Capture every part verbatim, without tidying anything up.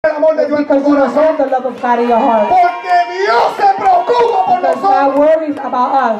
el amor de Dios en tu Because you don't corazón. have the love of God in your heart. Porque Dios se preocupa por Because God nosotros. worries about us.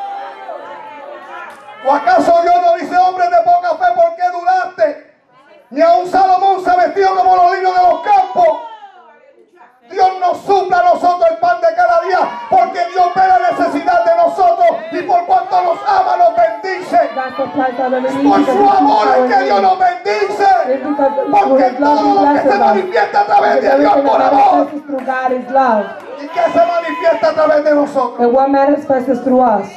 ¿O acaso Dios no dice, hombres de poca fe, por qué duraste? Ni aun Salomón se vestió como los lirios de los campos. Dios nos supla a nosotros el pan de cada día, porque Dios ve la necesidad de nosotros y por cuanto nos ama nos bendice. God supplies all of the needs Por because su He amor es que supplies Dios our nos needs. bendice. It's because Porque His love todo He lo que blesses se us. manifiesta a través Because de Dios everything por that amor. manifests through God is love. ¿Y qué se manifiesta a través de nosotros? And what manifests through us.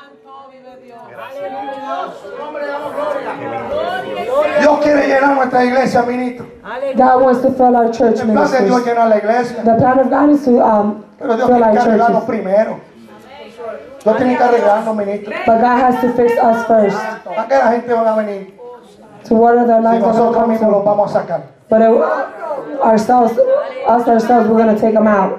Dios quiere llenar nuestra iglesia, ministro. God wants to fill our church El plan de Dios ministries. es llenar la iglesia. The plan of God is to um, Pero Dios fill tiene our que arreglarnos churches. primero. Dios tiene que arreglarnos, ministro. But God has to fix us first. ¿A qué la gente va a venir? To what are the Si lives that will nosotros come mismos los to. vamos a sacar. But uh, ourselves, us ourselves, we're going to take them out.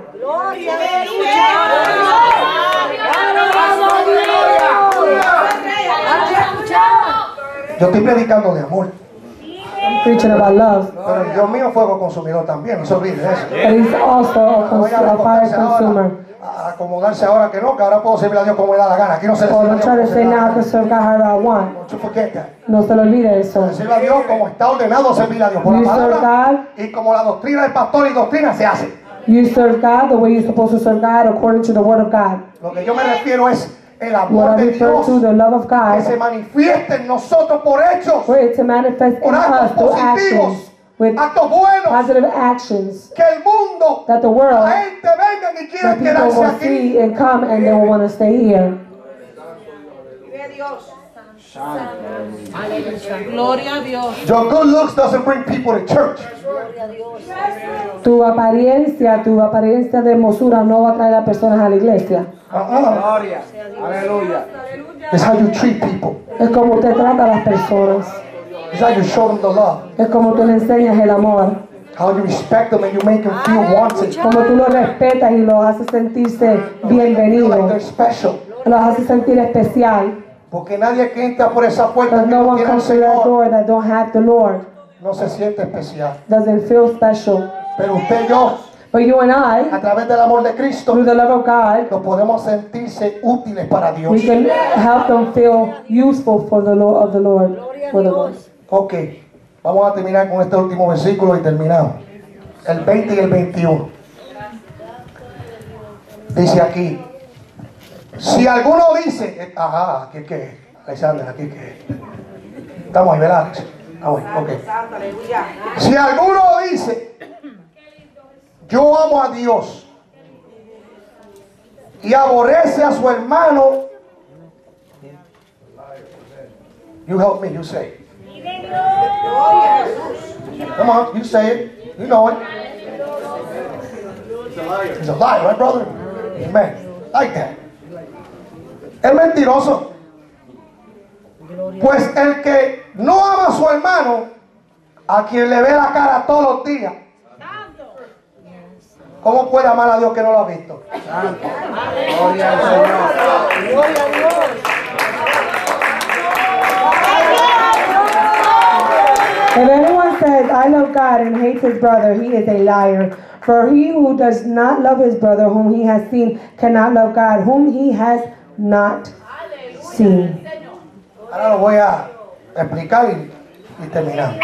Yo estoy predicando de amor. I'm preaching about love. Pero el Dios mío es fuego consumidor también, no se olvide de eso. But He's also a, No cons- vayan a a fire acostarse ahora, consumer. a acomodarse ahora que no, que ahora puedo servir a Dios como me da la gana. Aquí no se le Or sirve a don't Dios try como to se say le da la now I can gana. serve God however I want. Don't you forget that. No se lo olvide eso. Sirve a Dios como está ordenado servir a Dios por la You serve palabra God. y como la doctrina del pastor y doctrina se hace. You serve God the way you're supposed to serve God according to the Word of God. Lo que yo me refiero es el What amor I de refer Dios to, the love of que se God, manifieste en nosotros por hechos, for it to manifest in por us actos through positivos, actions, with actos buenos, positive actions, que el mundo, that the world, la gente venga y that quiera people quedarse will aquí. see and come and they will want to stay here. Gloria a Dios. Your good looks doesn't bring people to church. Tu apariencia, tu apariencia de hermosura no va a traer a personas a la iglesia. Uh-uh. It's how you treat people. Es como usted trata a las personas. It's how you show them the love. Es como tú le enseñas el amor. How you respect them and you make them feel wanted. Como tú los respetas y los haces sentirse Feel like bienvenidos. they're special. Los haces sentir especial. Porque nadie que entra por esa puerta Because que no no one tiene al comes to that Señor door that don't have the Lord. no se siente especial. Doesn't feel special. Pero usted y yo, But you and I, a través del amor de Cristo, through the love of God, nos podemos sentirse útiles para Dios. we can help them feel useful for the Lord of the Lord. For the Lord. Ok, vamos a terminar con este último versículo y terminamos. El veinte y el veintiuno. Dice aquí, si alguno dice, ajá, aquí que, Alexander, aquí que, estamos ahí, ¿verdad, Alex? Ah, bueno, ok. Si alguno dice, yo amo a Dios y aborrece a su hermano, you help me, you say it. Come on, you say it. You know it. He's a liar, right, brother? Amen. Like that. Es mentiroso. Pues el que no ama a su hermano, a quien le ve la cara todos los días, ¿cómo puede amar a Dios que no lo ha visto? Gloria al Señor. Gloria a Dios. If anyone says, I love God and hates his brother, he is a liar. For he who does not love his brother whom he has seen cannot love God whom he has not seen. Ahora lo voy a explicar y, y terminar.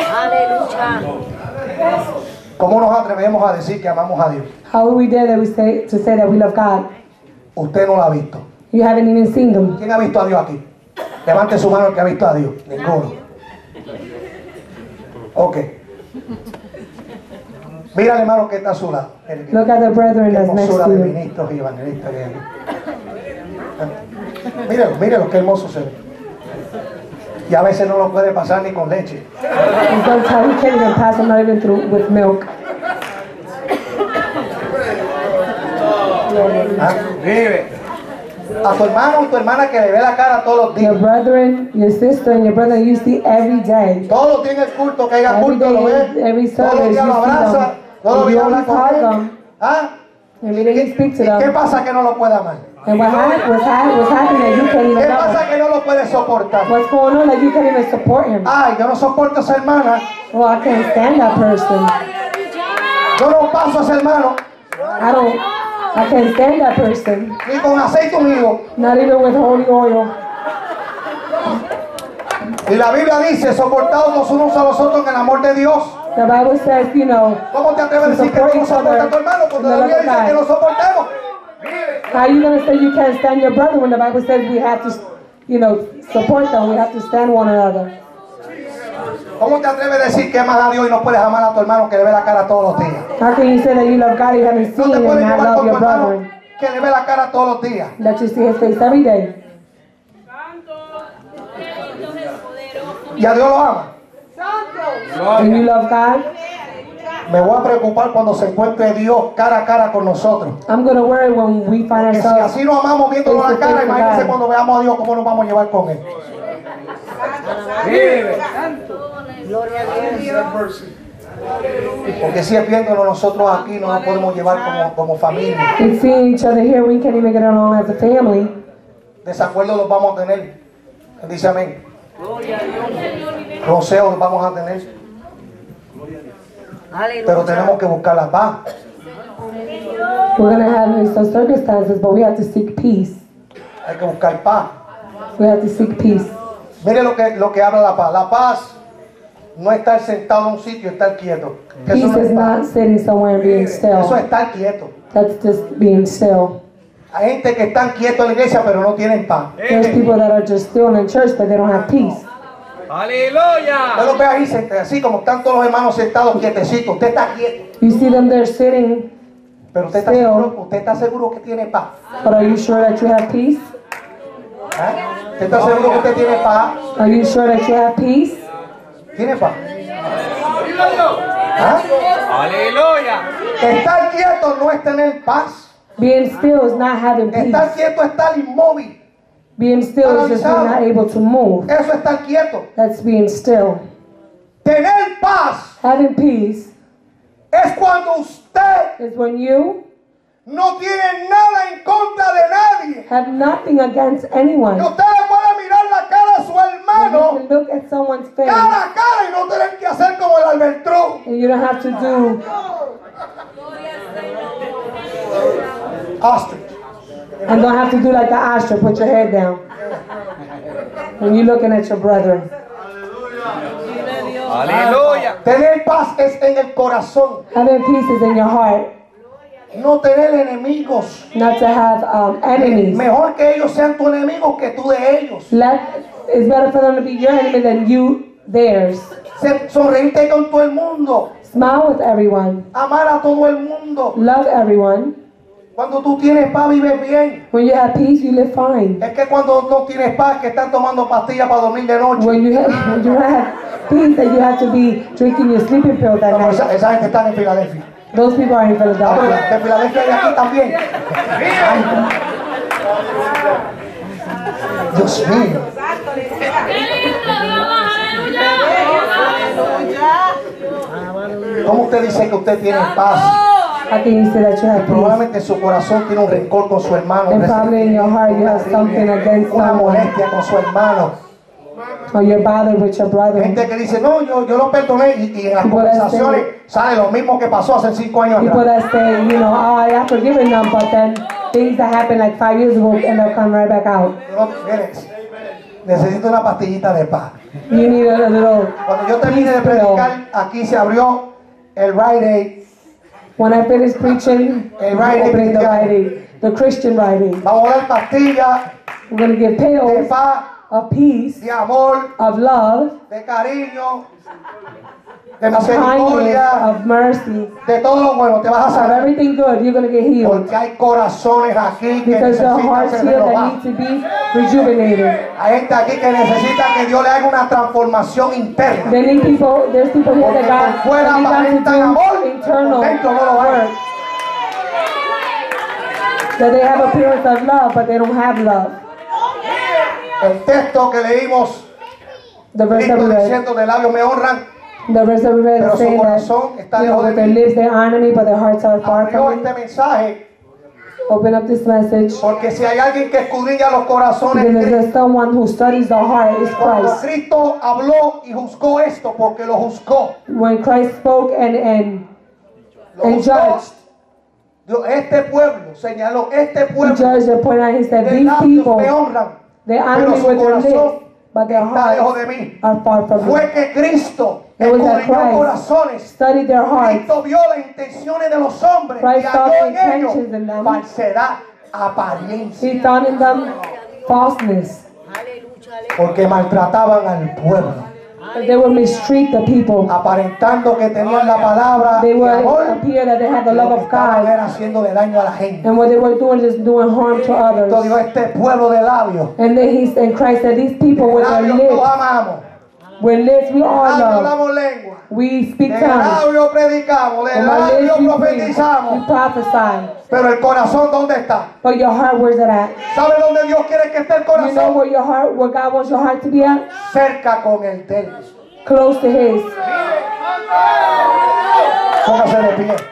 ¿Cómo nos atrevemos a decir que amamos a Dios? How do we dare that we say, to say that we love God? Usted no lo ha visto. You haven't even seen them. ¿Quién ha visto a Dios aquí? Levante su mano el que ha visto a Dios. Ninguno. Ok. Mira al hermano que está a su lado. Mire que- Look at the brethren qué that's next hermosura to de you. ministros y evangelistas que hay. Mírelo, mírelo, qué hermoso se ve. Y a veces no lo puede pasar ni con leche. And sometimes you can't even pass them, not even through with milk. ¿Ah? A tu hermano o tu hermana que le ve la cara todos los Your días. brethren, your sister, and your brother you see every day. Todos los días en el culto, que haya Every culto, lo day, ve. every Todos los service, días you lo see abraza. them. Todos los And días you habla always con hug él. them. ¿Ah? Every day you speak to ¿Y qué them. pasa que no lo puede amar? And what happened, what's, ha- what's happening that you can't ¿Qué even love pasa him? que no lo puede soportar? What's going on that you can't even support him? Ay, yo no soporto a esa hermana. Well, I can't stand that person. Yo no paso a ese hermano I don't, I can't stand that person. ni con aceite unido. Not even with holy oil. Y la Biblia dice, soportados los unos a los otros en el amor de Dios. The Bible says, you know, ¿Cómo te atreves a decir que no nos soporta a tu hermano cuando la Biblia dice que nos soportemos? how are you going to say you can't stand your brother when the Bible says we have to, you know, support them, we have to stand one another? ¿Cómo te atreves a decir que amas a Dios y no puedes amar a tu hermano que le ve la cara todos los días? How can you say that you love God you haven't No seen te and puedes not llevar love con tu your hermano brother? que le ve la cara todos los días. That you see his face every day. Y a Dios lo ama. And you love God? Me voy a preocupar cuando se encuentre Dios cara a cara con nosotros. I'm going to worry when we find Que si ourselves. así nos amamos viéndolo la cara, imagínense cuando veamos a Dios cómo nos vamos a llevar con Él. Porque si es viéndonos nosotros aquí, no nos podemos llevar como, como familia. And seeing each other here, we can't even get along as a family. Desacuerdos los vamos a tener. Dice amén. Roceos los vamos a tener. Pero tenemos que buscar la paz. We're going to have some circumstances, but we have to seek peace. Hay que buscar paz. We have to seek peace. Mire lo que, lo que habla la paz. La paz no es estar sentado en un sitio y estar quieto. Eso Peace no es is not paz. sitting somewhere and being Eso es still. estar quieto. That's just being still. Hay gente que están quietos en la iglesia pero no tienen paz. There's people that are just still in church, but they don't have peace. Usted Aleluya. lo ve ahí, sent- así como están todos los hermanos sentados quietecitos. Usted está quieto. You see them there sitting, Pero usted está Still. seguro, usted está seguro que tiene paz. but are you sure that you have peace? ¿Eh? ¿Usted está seguro que usted tiene paz? Are you sure that you have peace? ¿Tiene paz? ¿Ah? Aleluya. Estar quieto no es tener paz. Being still is not having peace. Estar quieto es estar inmóvil. Being still is just being not able to move. Eso es estar quieto. That's being still. Tener paz Having peace es cuando usted is when you no tiene nada en contra de nadie. have nothing against anyone. Que usted le puede mirar la cara a su You hermano can look at someone's face cara a cara y no tener que hacer como el Albertrón. and you don't have to do Ostrich. and don't have to do like the ostrich, put your head down when you're looking at your brother. Aleluya. Tener paz es en el corazón. Having peace is in your heart, No tener enemigos. not to have um, enemies. Mejor que ellos sean tus enemigos que tú de ellos. Let, it's better for them to be your enemy than you theirs. Se- Sonreírte con todo el mundo. Smile with everyone. Amar a todo el mundo. Love everyone. Cuando tú tienes paz, vives bien. When you have peace, you live fine. Es que cuando no tienes paz, que están tomando pastillas para dormir de noche. When you have, when you have peace, that you have to be drinking your sleeping pills that No, esa, night. esa gente está en Filadelfia. Those people are in Ah, pero Philadelphia. de Filadelfia y aquí también. Dios mío. ¿Cómo usted dice que usted tiene paz? How can you say that you have peace? Probablemente en su corazón tiene un rencor con su hermano. And probably in your heart you have something against Una someone, molestia con su hermano. or you're bothered with your brother. Gente que dice, no, yo, yo lo perdoné. Y, y en las People that conversaciones sale lo mismo que pasó hace cinco años People atrás. that say, you know, oh, I have forgiven them, but then things that happened like five years ago end up coming right back out. No, mire, necesito una pastillita de paz. You need a little Cuando yo termine de peace pill. predicar, aquí se abrió el Rite Aid. When I finish preaching, El we're Rite Aid opening the cristiano. Rite Aid, the Christian Rite Aid. Vamos a dar pastillas We're going to give de pills paz, of peace, de amor, of love, de cariño, de of kindness, misericordia, of mercy, de todo lo bueno. Te vas a of sanar. everything good. You're going to get healed. Porque hay corazones aquí que Because the necesitan hearts ser here that renovados. need to be rejuvenated. Hay gente aquí que necesita que Dios le haga una transformación interna. They need people, there's people here Porque that por God, fuera that need aparentan God amor, to do por internal dentro no lo hay. work. That they have appearance of love, but they don't have love. El texto que leímos, The verse that Cristo we read, diciendo de labios me honran, the verse that we read pero is su saying corazón that, está you know, lejos de with their mí. lips they honor me, but their hearts are far Abrió from me. este mensaje Open up this message. porque si hay alguien que escudriña los corazones, Because Cristo- there's someone who studies the heart is cuando Christ. Cristo habló y juzgó esto, porque lo juzgó. When Christ spoke and, and Lo and juzgó. judged. Dios, este pueblo, señaló, este He pueblo judged and pointed out, he said, de these labios people, me honran, they honor pero me su with their lips, corazón but their está lejos de hearts mí. are far from me. Fue que Cristo It was that escudriñó Christ corazones. studied their hearts. Cristo vio las intenciones de los hombres y Christ saw halló the en ellos intentions in them. falsedad, apariencia, He found in them falseness. porque maltrataban al pueblo, But they would mistreat the people. aparentando que tenían la palabra They de would amor, appear that they had the lo love que of estaban God. era haciéndole daño a la gente. And what they were doing is doing harm to Cristo others. dijo, este pueblo de labios, And then he and Christ said, these people de with their labios nos lips, amamos, with lips we de all labios love. hablamos lengua, We speak de tongues. labios predicamos, de And by labios lips we preach. We profetizamos, prophesy. pero el corazón, ¿dónde está? But your heart, where's it at? ¿Sabe dónde Dios quiere que esté el You know corazón? where your heart, where God wants your heart to be at? Cerca con el de él. Close to His. Póngase de pie.